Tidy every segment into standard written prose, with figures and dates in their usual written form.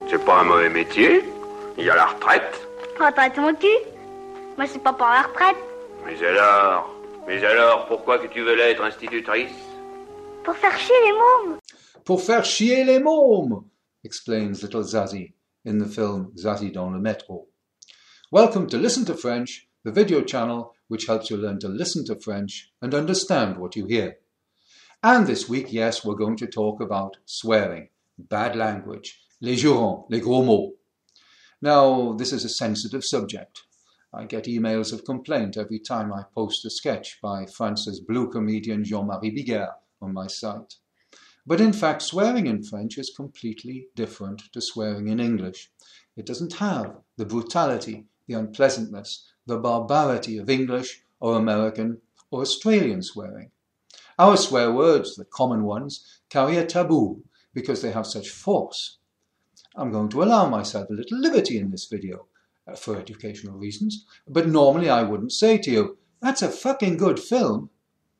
C'est pas un mauvais métier. Il y a la retraite. Retraite mon cul. Moi, c'est pas pour la retraite. Mais alors, pourquoi que tu veux être institutrice? Pour faire chier les mômes. Pour faire chier les mômes, explains little Zazie in the film Zazie dans le métro. Welcome to Listen to French, the video channel which helps you learn to listen to French and understand what you hear. And this week, yes, we're going to talk about swearing, bad language, les jurons, les gros mots. Now, this is a sensitive subject. I get emails of complaint every time I post a sketch by France's blue comedian Jean-Marie Bigard on my site. But in fact, swearing in French is completely different to swearing in English. It doesn't have the brutality, the unpleasantness, the barbarity of English or American or Australian swearing. Our swear words, the common ones, carry a taboo because they have such force. I'm going to allow myself a little liberty in this video for educational reasons, but normally I wouldn't say to you, that's a fucking good film.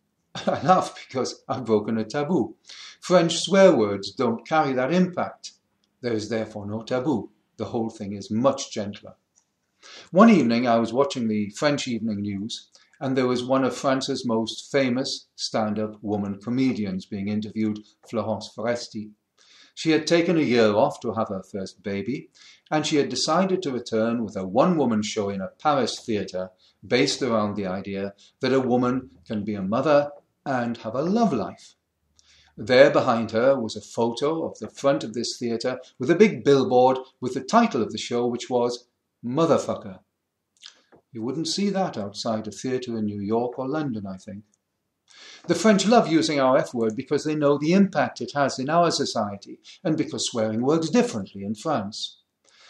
I laugh because I've broken a taboo. French swear words don't carry that impact. There is therefore no taboo. The whole thing is much gentler. One evening I was watching the French evening news, and there was one of France's most famous stand-up woman comedians being interviewed, Florence Foresti. She had taken a year off to have her first baby, and she had decided to return with a one-woman show in a Paris theatre based around the idea that a woman can be a mother and have a love life. There behind her was a photo of the front of this theatre with a big billboard with the title of the show, which was Motherfucker. You wouldn't see that outside a theatre in New York or London, I think. The French love using our F word because they know the impact it has in our society and because swearing works differently in France.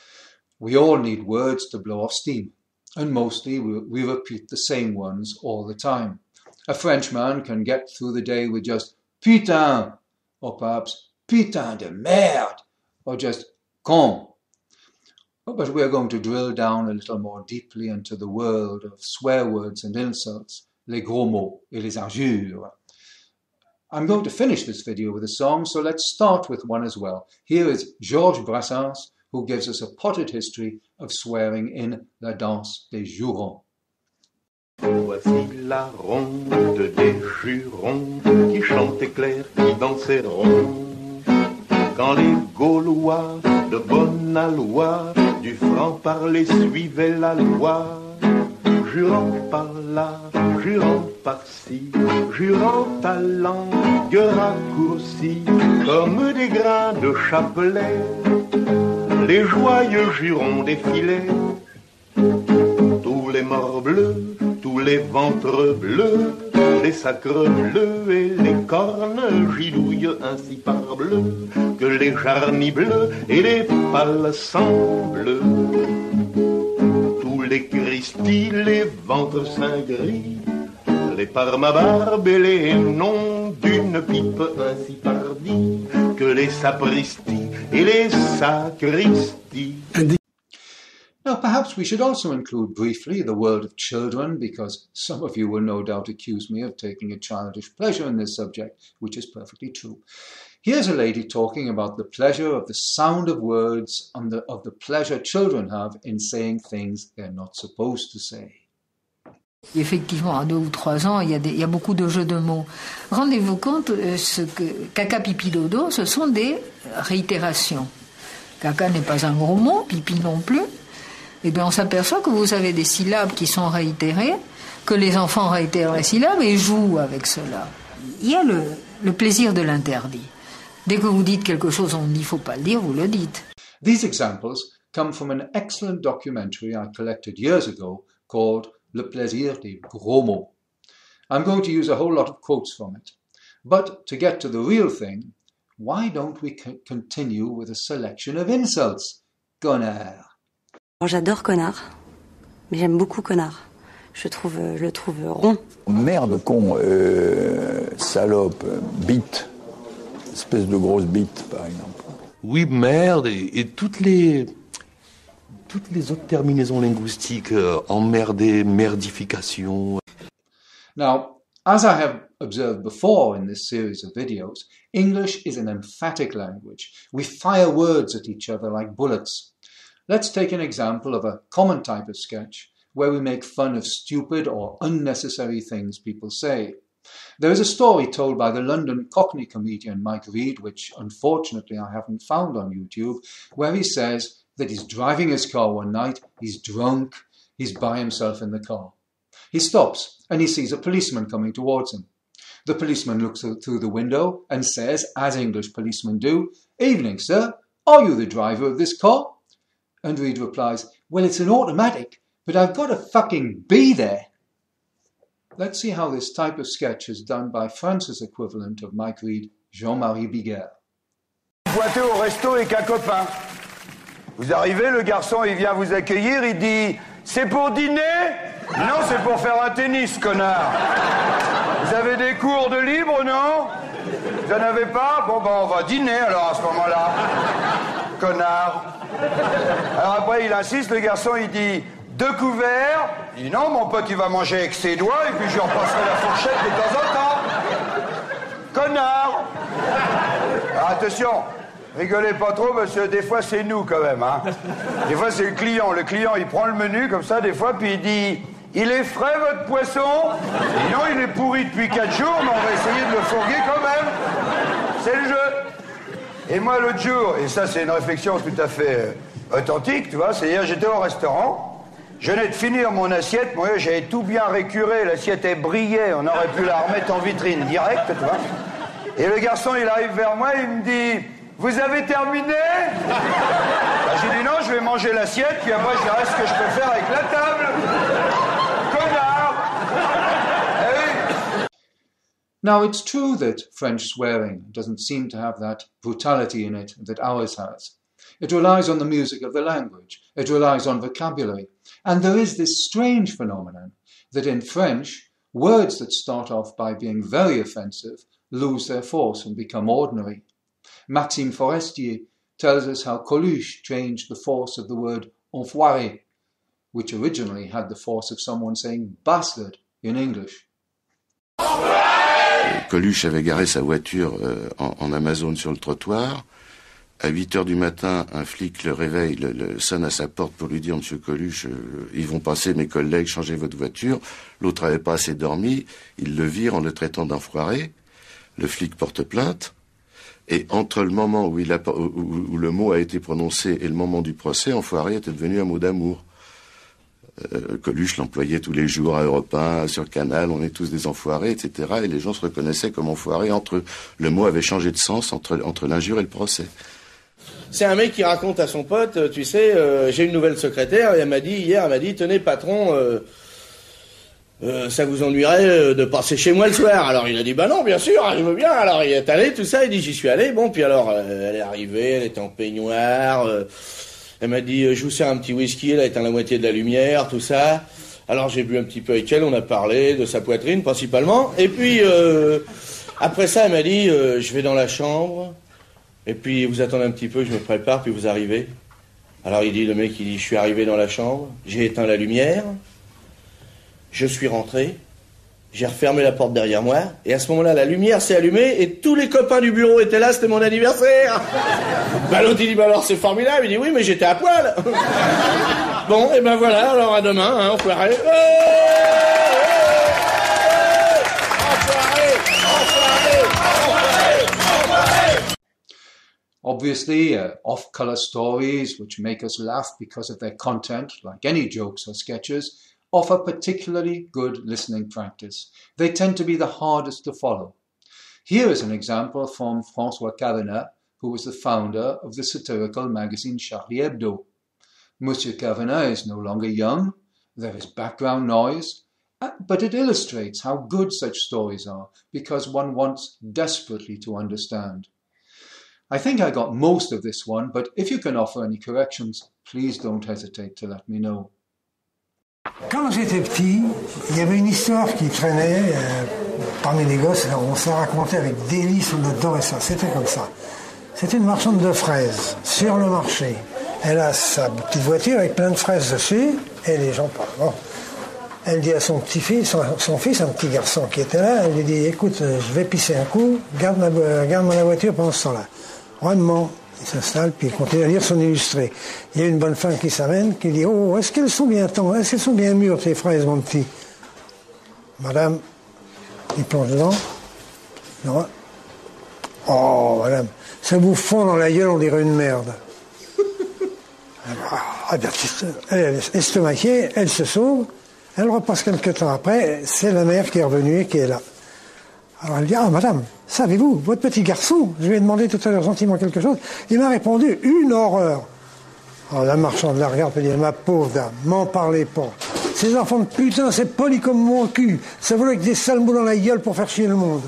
We all need words to blow off steam, and mostly we repeat the same ones all the time. A Frenchman can get through the day with just putain, or perhaps putain de merde, or just con. But we're going to drill down a little more deeply into the world of swear words and insults, les gros mots et les injures. I'm going to finish this video with a song, so let's start with one as well. Here is Georges Brassens, who gives us a potted history of swearing in La Danse des Jurons. Voici la ronde des jurons qui chantaient clair, qui dansaient rond. Quand les Gaulois de bonne aloi du franc-parler suivaient la loi, jurant par là, jurant par-ci, jurant à langue raccourcie, comme des grains de chapelet, les joyeux jurons défilaient. Tous les morts bleus, tous les ventres bleus, les sacres bleus et les cornes gidouillent ainsi par bleu, que les jarnis bleus et les pâles sang bleus. Tous les Christi, les ventres saint gris, les parmabarbe et les noms d'une pipe ainsi pardie, que les sapristis et les sacristis. Now, perhaps we should also include briefly the world of children, because some of you will no doubt accuse me of taking a childish pleasure in this subject, which is perfectly true. Here's a lady talking about the pleasure of the sound of words and of the pleasure children have in saying things they're not supposed to say. Effectivement, à 2 ou 3 ans, il y a beaucoup de jeux de mots. Rendez-vous compte, caca, pipi, dodo, ce sont des réitérations. Caca n'est pas un gros mot, pipi non plus. Et bien on s'aperçoit que vous avez des syllabes qui sont réitérées, que les enfants réitèrent les syllabes et jouent avec cela. Il y a le plaisir de l'interdit. Dès que vous dites quelque chose, on dit « faut pas le dire », vous le dites. These examples come from an excellent documentary I collected years ago called Le plaisir des gros mots. I'm going to use a whole lot of quotes from it. But to get to the real thing, why don't we continue with a selection of insults? Connard. J'adore connard, mais j'aime beaucoup connard. Je le trouve rond. Merde, con, salope, bite, espèce de grosse bite, par exemple. Oui, merde, et toutes les autres terminaisons linguistiques, emmerder, merdification. Now, as I have observed before in this series of videos, English is an emphatic language. We fire words at each other like bullets. Let's take an example of a common type of sketch where we make fun of stupid or unnecessary things people say. There is a story told by the London Cockney comedian Mike Reid, which unfortunately I haven't found on YouTube, where he says that he's driving his car one night, he's drunk, he's by himself in the car. He stops and he sees a policeman coming towards him. The policeman looks through the window and says, as English policemen do, "Evening, sir. Are you the driver of this car?" And Reid replies, "Well, it's an automatic, but I've got to fucking be there." Let's see how this type of sketch is done by France's equivalent of Mike Reid, Jean-Marie Biguer. Vous pointez au resto avec un copain. Vous arrivez, le garçon, il vient vous accueillir, il dit « C'est pour dîner ?» Non, c'est pour faire un tennis, connard. Vous avez des cours de libre, non? Vous en avez pas? Bon, ben, on va dîner, alors, à ce moment-là. Connard. Alors après, il insiste, le garçon, il dit « 2 couverts ?» Il dit « Non, mon pote, il va manger avec ses doigts, et puis je lui repasserai la fourchette de temps en temps. Connard. Alors, attention, rigolez pas trop, parce que des fois, c'est nous, quand même, hein. Des fois, c'est le client. Le client, il prend le menu, comme ça, des fois, puis il dit « Il est frais, votre poisson ?» Et non, il est pourri depuis 4 jours, mais on va essayer de le fourguer quand même. C'est le jeu. Et moi, l'autre jour, et ça, c'est une réflexion tout à fait authentique, tu vois, c'est-à-dire, j'étais au restaurant, je venais de finir mon assiette, moi, j'avais tout bien récuré, l'assiette, elle brillait, on aurait pu la remettre en vitrine direct, tu vois. Et le garçon, il arrive vers moi, il me dit « Vous avez terminé ?» J'ai dit « Non, je vais manger l'assiette, puis après, je verrai ce que je peux faire avec la table. » Connard. Eh oui. Now, it's true that French swearing doesn't seem to have that brutality in it that ours has. It relies on the music of the language. It relies on vocabulary. And there is this strange phenomenon that in French, words that start off by being very offensive lose their force and become ordinary. Maxime Forestier tells us how Coluche changed the force of the word enfoiré, which originally had the force of someone saying bastard in English. Coluche avait garé sa voiture en Amazon sur le trottoir. À 8h du matin, un flic le réveille, le sonne à sa porte pour lui dire « Monsieur Coluche, ils vont passer mes collègues, changez votre voiture ». L'autre n'avait pas assez dormi, il le vire en le traitant d'enfoiré. Le flic porte plainte. Et entre le moment où le mot a été prononcé et le moment du procès, enfoiré était devenu un mot d'amour. Coluche l'employait tous les jours à Europe 1, sur Canal, on est tous des enfoirés, etc. Et les gens se reconnaissaient comme enfoirés entre eux. Le mot avait changé de sens entre l'injure et le procès. C'est un mec qui raconte à son pote, tu sais, j'ai une nouvelle secrétaire, et elle m'a dit, tenez patron, ça vous ennuierait de passer chez moi le soir? Alors il a dit, bah non, bien sûr, je veux bien. Alors il est allé, tout ça, il dit, j'y suis allé. Bon, puis alors, elle est arrivée, elle était en peignoir, elle m'a dit, je vous sers un petit whisky, elle a éteint la moitié de la lumière, tout ça. Alors j'ai bu un petit peu avec elle, on a parlé de sa poitrine principalement. Et puis, après ça, elle m'a dit, je vais dans la chambre, et puis vous attendez un petit peu, je me prépare, puis vous arrivez. Alors le mec, il dit, je suis arrivé dans la chambre, j'ai éteint la lumière, je suis rentré, j'ai refermé la porte derrière moi, et à ce moment-là, la lumière s'est allumée, et tous les copains du bureau étaient là, c'était mon anniversaire. Bah l'autre, il dit, bah alors c'est formidable, il dit, oui, mais j'étais à poil. Bon, et ben voilà, alors à demain, hein, enfoiré. Obviously, off-color stories, which make us laugh because of their content, like any jokes or sketches, offer particularly good listening practice. They tend to be the hardest to follow. Here is an example from François Cavenet, who was the founder of the satirical magazine Charlie Hebdo. Monsieur Cavenet is no longer young, there is background noise, but it illustrates how good such stories are, because one wants desperately to understand. I think I got most of this one, but if you can offer any corrections, please don't hesitate to let me know. Quand j'étais petit, il y avait une histoire qui traînait parmi les gosses, on s'est raconté avec délice sur notre dos et ça, c'était comme ça. C'était une marchande de fraises sur le marché. Elle a sa petite voiture avec plein de fraises dessus et les gens parlent. Bon. Elle dit à son petit-fils, son fils, un petit garçon qui était là, elle lui dit, écoute, je vais pisser un coup, garde-moi la voiture pendant ce temps-là. Rendement, il s'installe, puis il continue à lire son illustré. Il y a une bonne femme qui s'amène, qui dit, oh, est-ce qu'elles sont bien mûres, tes fraises, mon petit? Madame, il plonge dedans. Non. Oh, madame, ça vous fond dans la gueule, on dirait une merde. Ah, bien, elle est estomaquée, elle se sauve. Elle repasse quelques temps après, c'est la mère qui est revenue et qui est là. Alors elle dit, ah madame, savez-vous, votre petit garçon, je lui ai demandé tout à l'heure gentiment quelque chose, il m'a répondu, une horreur. Alors la marchande la regarde et dit, ma pauvre dame, m'en parlez pas. Ces enfants de putain, c'est poli comme mon cul, ça voulait que des sales mots dans la gueule pour faire chier le monde.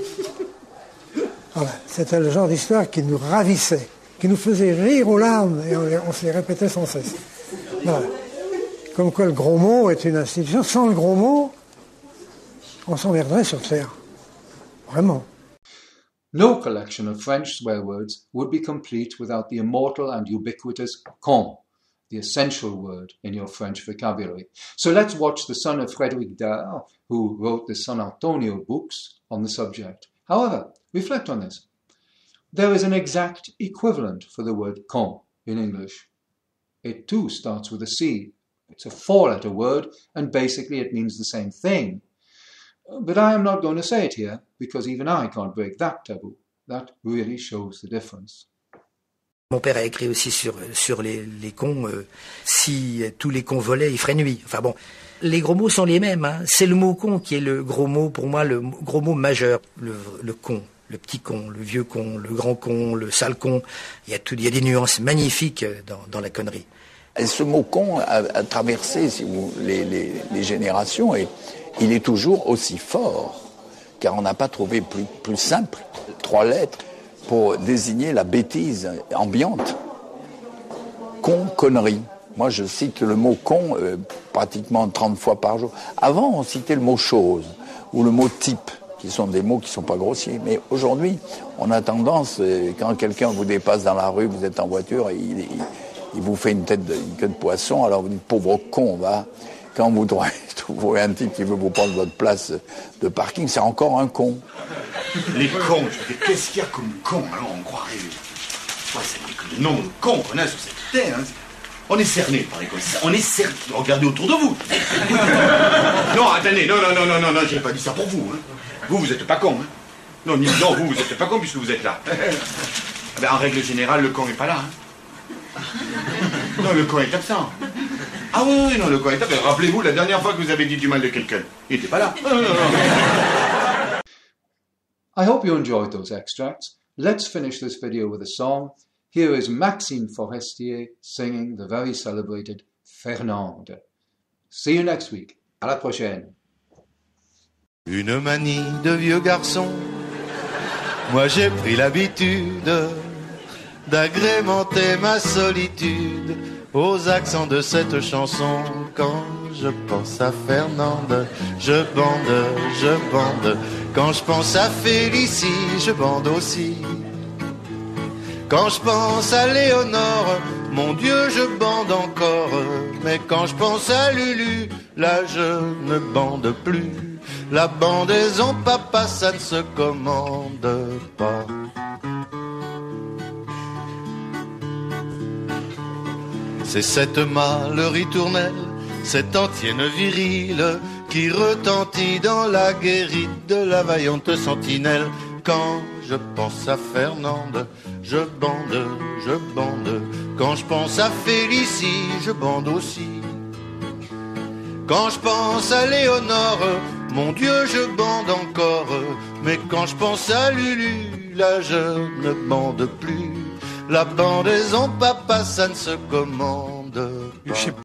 Voilà, c'était le genre d'histoire qui nous ravissait, qui nous faisait rire aux larmes, et on se les répétait sans cesse. Voilà. Comme quoi le gros mot est une institution. Sans le gros mot, on s'emmerderait sur Terre. Vraiment. No collection of French swear words would be complete without the immortal and ubiquitous con, the essential word in your French vocabulary. So let's watch the son of Frédéric Dard, who wrote the San Antonio books on the subject. However, reflect on this. There is an exact equivalent for the word con in English. It too starts with a C. It's a four-letter word, and basically it means the same thing. But I am not going to say it here, because even I can't break that taboo. That really shows the difference. Mon père a écrit aussi sur les cons, si tous les cons volaient, il ferait nuit. Enfin bon, les gros mots sont les mêmes. Hein. C'est le mot con qui est le gros mot, pour moi, le gros mot majeur. Le con, le petit con, le vieux con, le grand con, le sale con. Il y a des nuances magnifiques dans la connerie. Et ce mot con a traversé les générations et il est toujours aussi fort, car on n'a pas trouvé plus simple, 3 lettres, pour désigner la bêtise ambiante. Con, connerie. Moi, je cite le mot con pratiquement 30 fois par jour. Avant, on citait le mot chose ou le mot type, qui sont des mots qui ne sont pas grossiers. Mais aujourd'hui, on a tendance, quand quelqu'un vous dépasse dans la rue, vous êtes en voiture, il vous fait une queue de poisson, alors vous dites, pauvre con, va. Quand vous trouvez un type qui veut vous prendre votre place de parking, c'est encore un con. Les cons, qu'est-ce qu'il y a comme con? Alors on croirait... Ouais, c'est vrai que le nombre de cons qu'on a sur cette terre, hein, on est cerné par les cons. On est cerné. Regardez autour de vous. Non, attendez, non, j'ai pas dit ça pour vous. Hein. Vous êtes pas con. Hein. Non, vous êtes pas con puisque vous êtes là. Ben, en règle générale, le con n'est pas là. Hein. Non, le con est absent. Ah oui, non, le con est absent. Rappelez-vous, la dernière fois que vous avez dit du mal de quelqu'un, il n'était pas là. I hope you enjoyed those extracts. Let's finish this video with a song. Here is Maxime Forestier singing the very celebrated Fernande. See you next week. À la prochaine. Une manie de vieux garçon. Moi j'ai pris l'habitude d'agrémenter ma solitude aux accents de cette chanson. Quand je pense à Fernande, je bande. Quand je pense à Félicie, je bande aussi. Quand je pense à Léonore, mon Dieu, je bande encore. Mais quand je pense à Lulu, là je ne bande plus. La bandaison, papa, ça ne se commande pas. C'est cette mâle ritournelle, cette antienne virile qui retentit dans la guérite de la vaillante sentinelle. Quand je pense à Fernande, je bande. Quand je pense à Félicie, je bande aussi. Quand je pense à Léonore, mon Dieu, je bande encore. Mais quand je pense à Lulu, là je ne bande plus. La bandaison, papa, ça ne se commande pas.